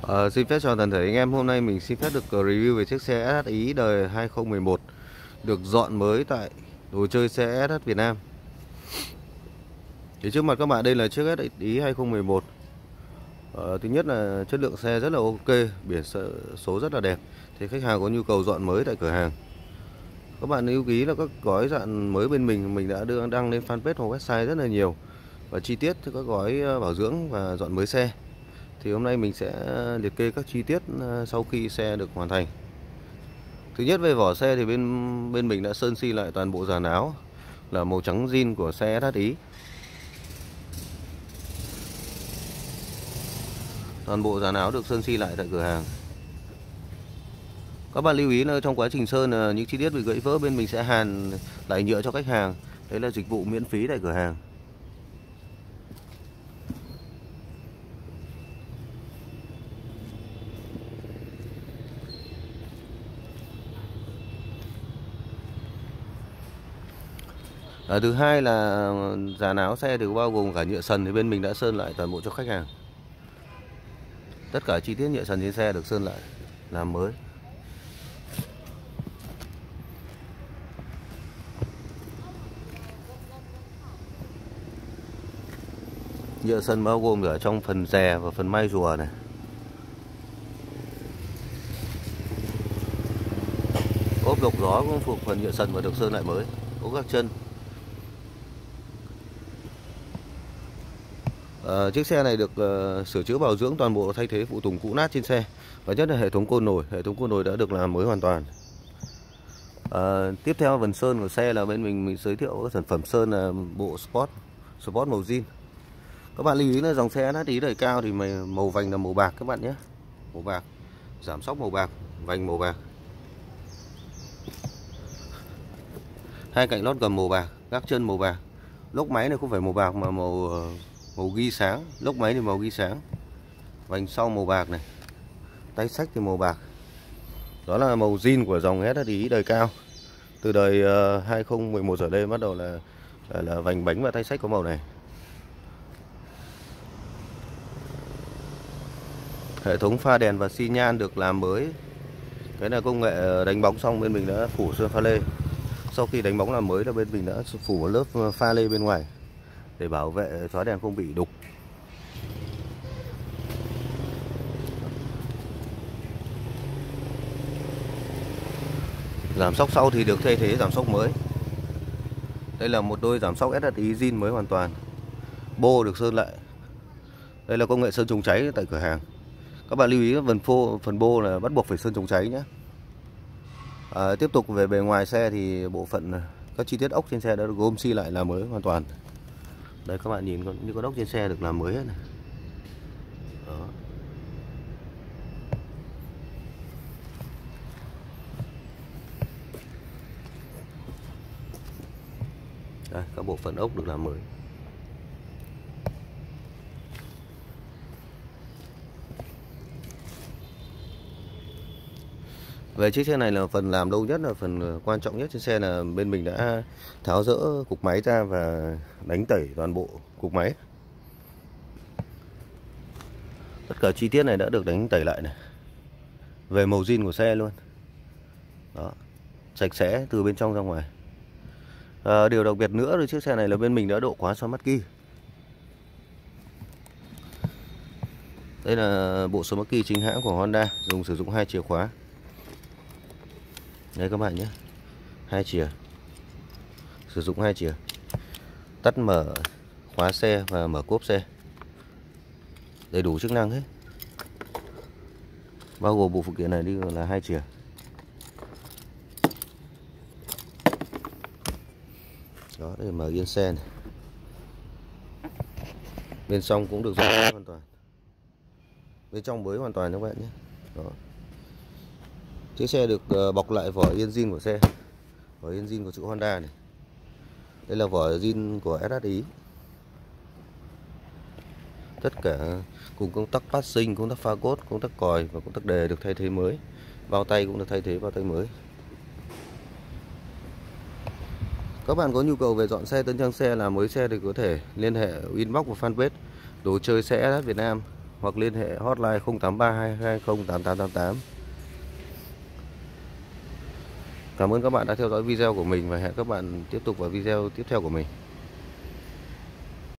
Xin phép chào toàn thể anh em. Hôm nay mình xin phép được review về chiếc xe SHI đời 2011 được dọn mới tại đồ chơi xe SH Việt Nam. Thì trước mặt các bạn đây là chiếc SHI 2011. Thứ nhất là chất lượng xe rất là ok, biển số rất là đẹp. Thì khách hàng có nhu cầu dọn mới tại cửa hàng, các bạn lưu ý là các gói dọn mới bên mình đã đăng lên fanpage hoặc website rất là nhiều và chi tiết cho các gói bảo dưỡng và dọn mới xe. Thì hôm nay mình sẽ liệt kê các chi tiết sau khi xe được hoàn thành. Thứ nhất, về vỏ xe thì bên mình đã sơn xi lại toàn bộ dàn áo là màu trắng zin của xe SHI. Toàn bộ dàn áo được sơn xi lại tại cửa hàng. Các bạn lưu ý là trong quá trình sơn những chi tiết bị gãy vỡ bên mình sẽ hàn lại nhựa cho khách hàng. Đấy là dịch vụ miễn phí tại cửa hàng. Thứ hai là dàn áo xe thì bao gồm cả nhựa sần, thì bên mình đã sơn lại toàn bộ cho khách hàng. Tất cả chi tiết nhựa sần trên xe được sơn lại làm mới. Nhựa sần bao gồm ở trong phần rè và phần may rùa này. Ốp lọc gió cũng thuộc phần nhựa sần và được sơn lại mới. Ốp các chân. Chiếc xe này được sửa chữa bảo dưỡng toàn bộ, thay thế phụ tùng cũ nát trên xe, và nhất là hệ thống côn nồi. Hệ thống côn nồi đã được làm mới hoàn toàn. Tiếp theo phần sơn của xe là bên mình giới thiệu các sản phẩm sơn là bộ Sport màu zin. Các bạn lưu ý là dòng xe SHI đời cao thì màu vành là màu bạc các bạn nhé, màu bạc, giảm xóc màu bạc, vành màu bạc, hai cạnh lót gầm màu bạc, gác chân màu bạc. Lốp máy này không phải màu bạc mà màu ghi sáng. Lốp máy thì màu ghi sáng, vành sau màu bạc này, tay xách thì màu bạc. Đó là màu zin của dòng SHI đời cao. Từ đời 2011 giờ đây bắt đầu là vành bánh và tay xách có màu này. Hệ thống pha đèn và xi nhan được làm mới. Cái là công nghệ đánh bóng xong bên mình đã phủ sơn pha lê. Sau khi đánh bóng làm mới là bên mình đã phủ một lớp pha lê bên ngoài để bảo vệ chói đèn không bị đục. Giảm xóc sau thì được thay thế giảm xóc mới. Đây là một đôi giảm xóc SHI zin mới hoàn toàn. Bô được sơn lại. Đây là công nghệ sơn chống cháy tại cửa hàng. Các bạn lưu ý phần bô là bắt buộc phải sơn chống cháy nhé. Tiếp tục về bề ngoài xe thì bộ phận các chi tiết ốc trên xe đã được gom xi lại làm mới hoàn toàn. Đây các bạn nhìn như con ốc trên xe được làm mới hết này. Đó. Đây, các bộ phận ốc được làm mới. Về chiếc xe này là phần làm lâu nhất, là phần quan trọng nhất trên xe, là bên mình đã tháo dỡ cục máy ra và đánh tẩy toàn bộ cục máy. Tất cả chi tiết này đã được đánh tẩy lại này. Về màu zin của xe luôn. Đó, sạch sẽ từ bên trong ra ngoài. Điều đặc biệt nữa là chiếc xe này là bên mình đã độ khóa Smart Key. Đây là bộ Smart Key chính hãng của Honda, sử dụng 2 chìa khóa. Đây các bạn nhé, 2 chìa, sử dụng 2 chìa, tắt mở khóa xe và mở cốp xe, đầy đủ chức năng hết. Bao gồm bộ phụ kiện này đi là 2 chìa. Đó, để mở yên xe này. Bên trong cũng được dọn hoàn toàn, bên trong mới hoàn toàn các bạn nhé. Đó. Chiếc xe được bọc lại vỏ yên zin của xe, vỏ yên zin của chữ Honda này. Đây là vỏ zin của SHI. Tất cả cùng công tắc passing, công tắc pha cốt, công tắc còi và công tắc đề được thay thế mới. Bao tay cũng được thay thế bao tay mới. Các bạn có nhu cầu về dọn xe, tân trang xe, làm mới xe thì có thể liên hệ inbox và fanpage đồ chơi xe SH Việt Nam hoặc liên hệ hotline 083 220 8888. Cảm ơn các bạn đã theo dõi video của mình và hẹn các bạn tiếp tục vào video tiếp theo của mình.